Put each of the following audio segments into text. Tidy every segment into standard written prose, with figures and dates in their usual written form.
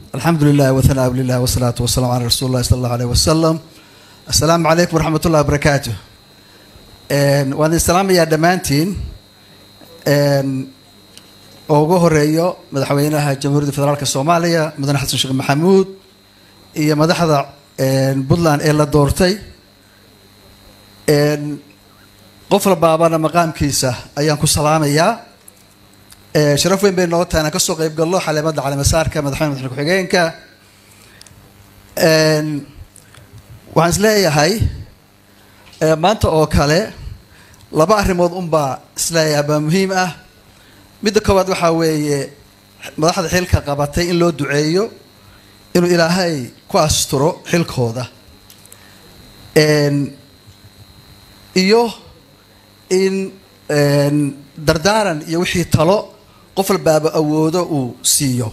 الحمد لله وثناء لله والصلاة والسلام على رسول الله صلى الله عليه وسلم. السلام عليكم ورحمة الله وبركاته. وأنا السلام يا دمانتين أوجه الرئيو مدحوينها جمهورية الفدرالية الصومالية مدن حسن شيخ محمود هي مدحضة بطلان إلا دورتي قفل بابانا مقام كيسة أيام كسلام يا شرف وين بين نوتها أنا كسوق يبقى الله على مدى على مسارك مدحين مدحين كحجينك وعنزلي هاي ما أنت أوكله لبا أهرمود أمبا سلايا بمهمة مدة كواد وحوي مدحض حيلك قبضتي إن لو دعيو إنه إلى هاي كواسترو حيلك هذا إيوه إن دردارا يوحي طلو قفل باب أوده وسيو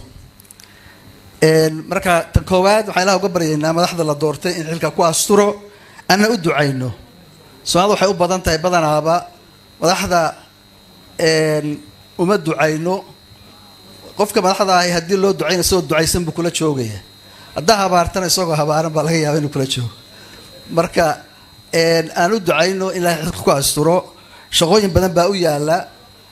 مركا تنكواد وحيلها قبرينا مدحض لدورتي إن حيلك كواسترو أنا أدعينه سؤال وحي أبضان تاي بدن عبا مدحض وما دعينه قفك مدحض هاي هدي له دعينه سوى دعيسن بكل شوقية أدها بارتنا سوى هبارن بالغية وين كل شوق مركا أنا أدعينه إلى حيلك كواسترو شغوين بدن باو يالا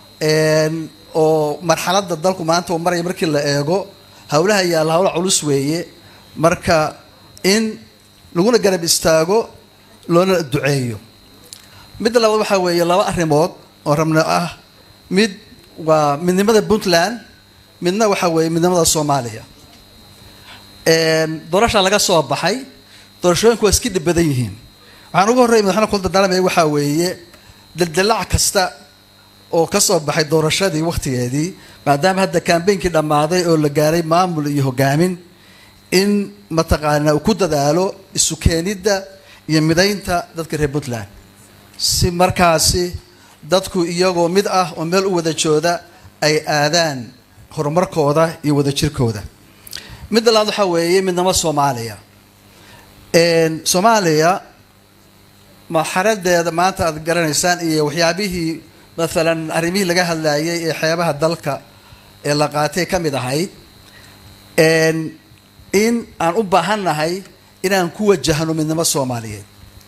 oo marxaladda dalku maanta oo maray markii la eego hawlaha yaala hawla culus weeye marka in laguna garab istaago loona duceeyo mid labaad waxa weeye laba arrimood oo rabna ah mid waa midnimada Puntland midna waxa weeye midnimada Soomaaliya doorasho laga soo baxay doorashooyinku waa iska badan yihiin waxaan ugu horreeyay madaxna kulda dalamay waxa weeye daldalac kasta oo ka soo baxay doorashadii waqtigeedii maadaama hadda campaign-kii dhamaaday oo la gaaray maamul iyo hogaamin in mataqaana uu ku dadaalo isu keenida iyo midaynta dadka reer Puntland si markaasi dadku iyagoo mid ah oo meel u wada jooda ay aadaan horumarkooda iyo wada jirkooda mid labaad waxa weeye midnimo Soomaaliya Soomaaliya ma xaradeeda maanta aad garanaysaan iyo waxyaabihii مثلا أرمي لجاه اللي حيابها الدلكة اللي قاتي كم يدهاي إن أن أبهنا هاي إن أنكوا جهنم من نمط الصوماليين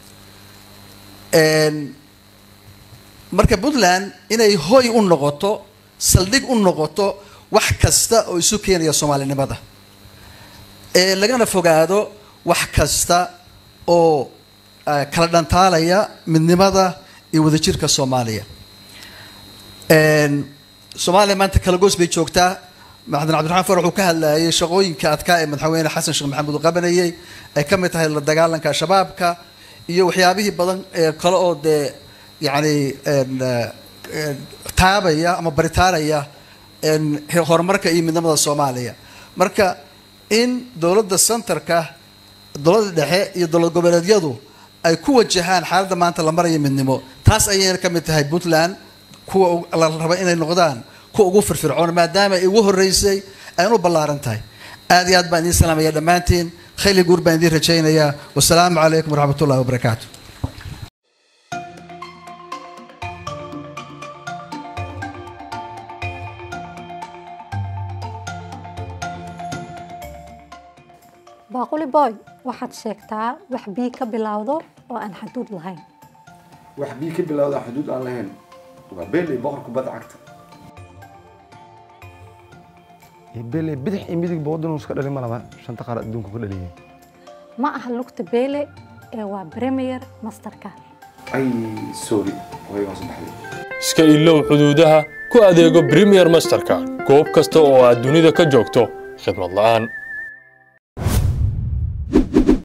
إن مركب بودلان إن يهوي النقطة سلدق النقطة وحكستا أو يسوكين يا الصومالي نبضة لجانا فوقادو وحكستا أو كردان تاليا من نبضة يوذكر كالصومالية Soomaaliya maanta kala goos bay joogtaa Maxamed Cabdiraxmaan Farax uu ka hadlayay shaqooyinka adkaa ee madaxweyne Xasan Sheekh Maxamuud uu qabanayay ay ka mid tahay la dagaalanka shabaabka iyo waxyaabihii badan ee kala oo yaani taabaya ama baritaaraya horumarka iyo midnimada Soomaaliya marka in dawladda centerka dawladda dhexe iyo dawlad goboleedyadu ay ku wajahaan xaaladda maanta la marayo midnimo taas ayay ka mid tahay Puntland kuwa la raba inay noqdaan kuwa ugu firfircoon maadaama ay ugu horeysay aynu ballaaran tahay aad iyo aad baan idin salaamaya dhamaantiin khayli guur baan idin rajaynayaa wassalaamu calaykum waraxmatullaahi wabarakaatu baaquli boy waxaad sheegtaa wax bii ka bilowdo oo aan xuduud lahayn wax bii ka bilowdo xuduud aan lahayn وبيلي بقرك بدع أكتر. بيلي بدح إميدك بودن وسكر اللي ما لبا عشان تقرأ دونك كل اللي. ما أهلوكت بيلي وبريمير ماستر كار. أي سوري وهي ما صبحي. iska ilow xuduudaha ku adeego Premier Mastercard goob kasta oo aad dunida ka joogto khidmad la'aan